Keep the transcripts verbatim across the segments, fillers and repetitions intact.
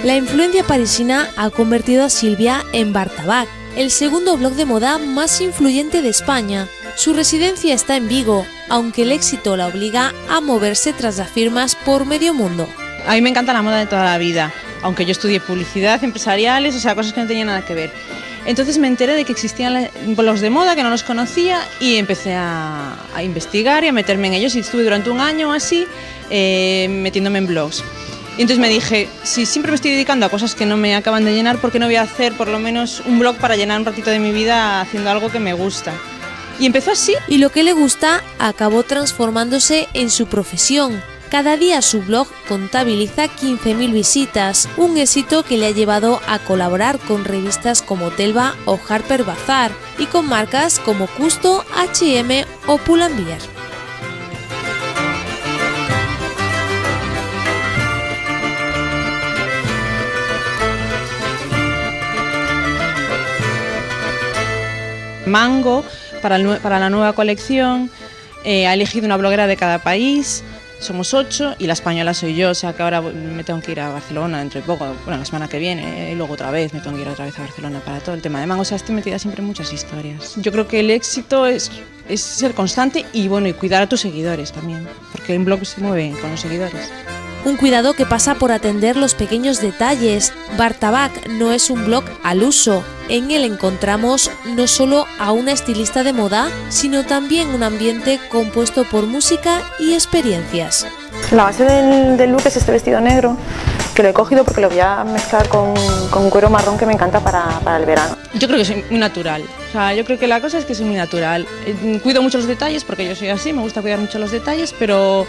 La influencia parisina ha convertido a Silvia en Bartabac, el segundo blog de moda más influyente de España. Su residencia está en Vigo, aunque el éxito la obliga a moverse tras las firmas por medio mundo. A mí me encanta la moda de toda la vida, aunque yo estudié publicidad, empresariales, o sea, cosas que no tenían nada que ver. Entonces me enteré de que existían blogs de moda que no los conocía y empecé a, a investigar y a meterme en ellos, y estuve durante un año así eh, metiéndome en blogs. Y entonces me dije, si siempre me estoy dedicando a cosas que no me acaban de llenar, ¿por qué no voy a hacer por lo menos un blog para llenar un ratito de mi vida haciendo algo que me gusta? Y empezó así. Y lo que le gusta acabó transformándose en su profesión. Cada día su blog contabiliza quince mil visitas, un éxito que le ha llevado a colaborar con revistas como Telva o Harper Bazaar y con marcas como Custo, H y M o Pull&Bear. Mango, para, el, para la nueva colección, eh, ha elegido una bloguera de cada país. Somos ocho y la española soy yo, o sea que ahora me tengo que ir a Barcelona dentro de poco, bueno, la semana que viene, y luego otra vez me tengo que ir otra vez a Barcelona para todo el tema de Mango. O sea, estoy metida siempre en muchas historias. Yo creo que el éxito es, es ser constante y, bueno, y cuidar a tus seguidores también, porque un blog se mueve con los seguidores. Un cuidado que pasa por atender los pequeños detalles. Bartabac no es un blog al uso. En él encontramos no solo a una estilista de moda, sino también un ambiente compuesto por música y experiencias. La base del, del look es este vestido negro, que lo he cogido porque lo voy a mezclar con, con un cuero marrón que me encanta para, para el verano. Yo creo que soy muy natural, o sea, yo creo que la cosa es que soy muy natural. Eh, cuido mucho los detalles porque yo soy así, me gusta cuidar mucho los detalles, pero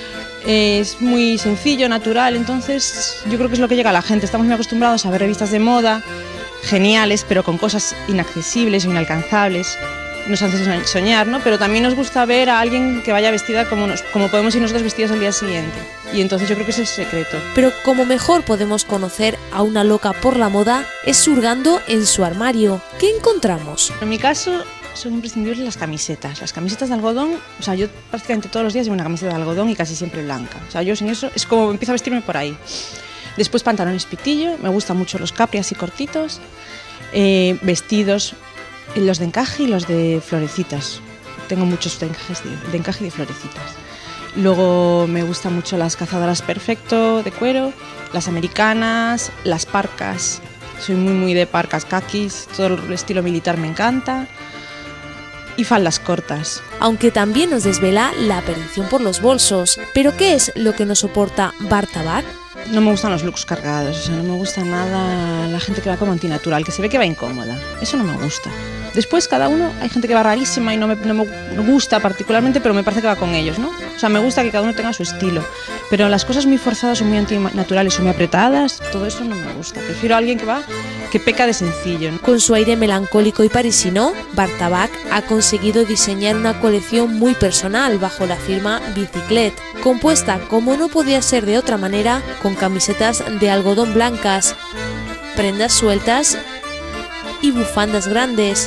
es muy sencillo, natural, entonces yo creo que es lo que llega a la gente. Estamos muy acostumbrados a ver revistas de moda geniales, pero con cosas inaccesibles o inalcanzables. Nos hace soñar, ¿no? Pero también nos gusta ver a alguien que vaya vestida como, nos, como podemos ir nosotros vestidos al día siguiente. Y entonces yo creo que ese es el secreto. Pero como mejor podemos conocer a una loca por la moda es hurgando en su armario. ¿Qué encontramos? En mi caso son imprescindibles las camisetas. Las camisetas de algodón, o sea, yo prácticamente todos los días llevo una camiseta de algodón y casi siempre blanca. O sea, yo sin eso es como empiezo a vestirme por ahí. Después pantalones pitillo, me gustan mucho los capri así cortitos, eh, vestidos, los de encaje y los de florecitas. Tengo muchos de encaje, de encaje y de florecitas. Luego me gustan mucho las cazadoras perfecto de cuero, las americanas, las parcas. Soy muy muy de parcas kakis, todo el estilo militar me encanta. Y faldas cortas. Aunque también nos desvela la perdición por los bolsos. ¿Pero qué es lo que nos soporta Bartabac? No me gustan los looks cargados, o sea, no me gusta nada la gente que va como antinatural, que se ve que va incómoda. Eso no me gusta. Después cada uno, hay gente que va rarísima y no me, no me gusta particularmente, pero me parece que va con ellos, ¿no? O sea, me gusta que cada uno tenga su estilo. Pero las cosas muy forzadas o muy antinaturales o muy apretadas, todo eso no me gusta. Prefiero a alguien que va, que peca de sencillo, ¿no? Con su aire melancólico y parisino, Bartabac ha conseguido diseñar una colección muy personal bajo la firma Biciclette, compuesta, como no podía ser de otra manera, con camisetas de algodón blancas, prendas sueltas y bufandas grandes.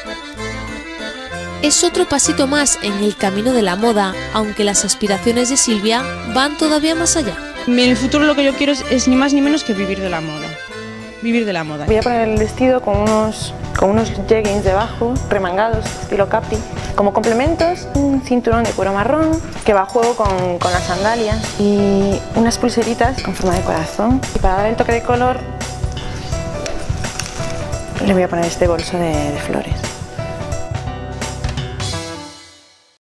Es otro pasito más en el camino de la moda, aunque las aspiraciones de Silvia van todavía más allá. En el futuro lo que yo quiero es, es ni más ni menos que vivir de la moda. Vivir de la moda. Voy a poner el vestido con unos, con unos jeggings debajo, remangados, estilo capri. Como complementos, un cinturón de cuero marrón que va a juego con, con las sandalias y unas pulseritas con forma de corazón. Y para dar el toque de color le voy a poner este bolso de, de flores.